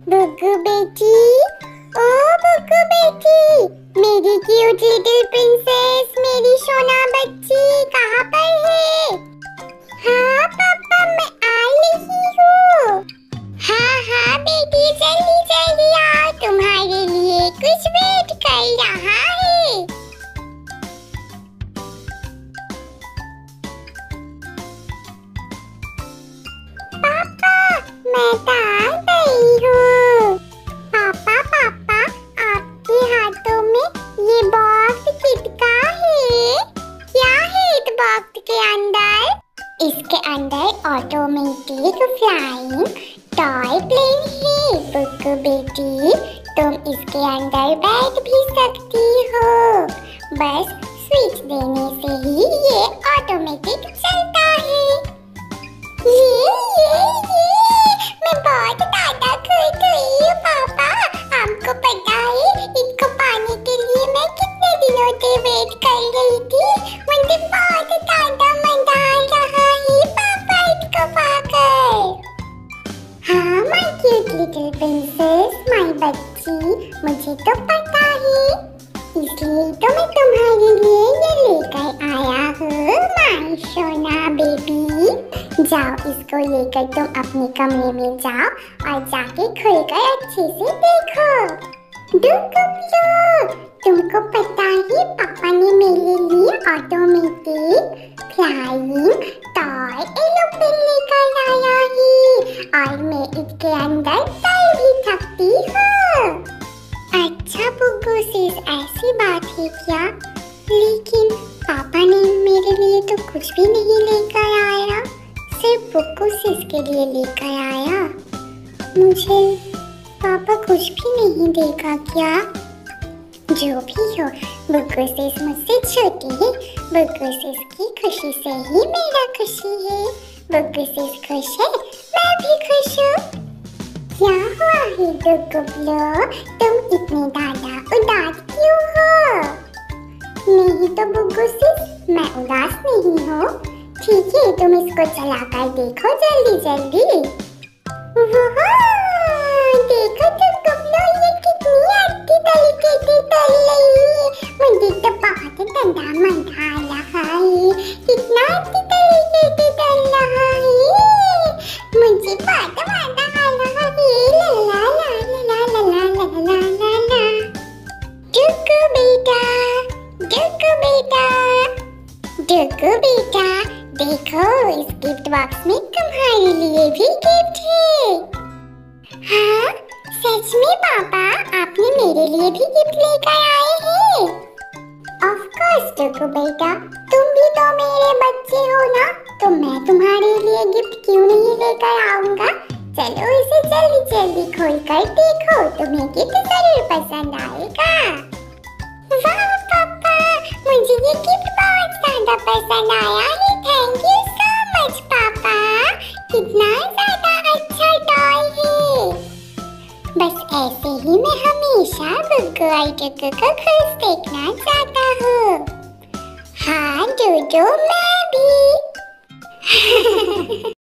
बुग्गू बेटी, ओ बुग्गू बेटी, मेरी क्यूट लिटिल प्रिंसेस, मेरी सोना बच्ची कहाँ पर है? हाँ पापा, मैं आ रही हूँ। हाँ हाँ बेटी, जल्दी जल्दी आओ, तुम्हारे लिए कुछ वेट कर रहा है। पापा, मैं तो आ गई हूँ। पापा पापा, आपके हाथों में ये बॉक्स किसका है? क्या है इस बॉक्स के अंदर? इसके अंदर ऑटोमेटिक फ्लाइंग टॉय प्लेन है बुग्गू बेटी, तुम इसके अंदर बैठ भी सकती हो। बस स्विच देने से ही ये ऑटोमेटिक चलता है। ये मैं बहुत ज्यादा खुश हुई हूँ पापा। आपको पता है इसको पाने के लिए मैं कितने दिनों से वेट कर रही थी। मुझे बहुत ज्यादा मजा आ रहा है पापा इसको पाकर। हाँ my cute little princess, my बच्ची, मुझे तो पता है, इसलिए तो मैं तुम्हारे लिए ये लेकर आया हूँ माय सोना बेबी। जाओ, इसको लेकर तुम अपने कमरे में जाओ और जाके खुलकर अच्छे से देखो। डुगु बगु, तुमको पता है पापा ने मेरे लिए ऑटोमेटिक फ्लाइंग टॉय एरोप्लेन लेकर आया है और मैं इसके अंदर चल भी सकती हूँ। अच्छा बुग्गू सिस, ऐसी बात है क्या? लेकिन पापा ने मेरे लिए तो कुछ भी नहीं लेकर आया, सिर्फ बुग्गू सिस के लिए लेकर आया। मुझे पापा कुछ भी नहीं देगा क्या? जो भी हो, बुग्गू सिस मुझसे छोटी है, बुग्गू सिस की खुशी से ही मेरा खुशी है। बुग्गू सिस खुश है, मैं भी खुश हूँ। क्या हुआ है डुगु बगु, तुम इतने ज्यादा उदास क्यों हो? नहीं तो बुग्गू सिस, मैं उदास नहीं हूँ। ठीक है, तुम इसको चलाकर देखो जल्दी जल्दी। देखो डुगु बगु, ये कितनी अच्छी तरीके से चल रही है। मुझे तो बहुत ठंडा मजा आ रहा है, कितना अच्छी तरीके से चल रहा है। मुझे बहुत मजा आ रहा है। ला ला ला ला ला ला ला ला ला। डुगु बेटा, डुगु बेटा, डुगु बेटा, देखो इस गिफ्ट बॉक्स में तुम्हारे लिए भी गिफ्ट है। हाँ सच में पापा, आपने मेरे लिए भी गिफ्ट लेकर आए हैं? ऑफ कोर्स डुगु बेटा, तुम भी तो मेरे बच्चे हो ना, तो मैं तुम्हारे लिए गिफ्ट क्यों नहीं लेकर आऊंगा। चलो इसे जल्दी जल्दी खोल कर देखो, तुम्हें गिफ्ट जरूर पसंद आएगा। वाह पापा, मुझे ये गिफ्ट बहुत ज्यादा पसंद आया है। थैंक यू सो मच पापा, कितना ज्यादा अच्छा टॉय है। बस ऐसे ही मैं हमेशा बुग्गू और डुगु को खुश देखना चाहता हूँ। हाँ जोजो, मैं भी।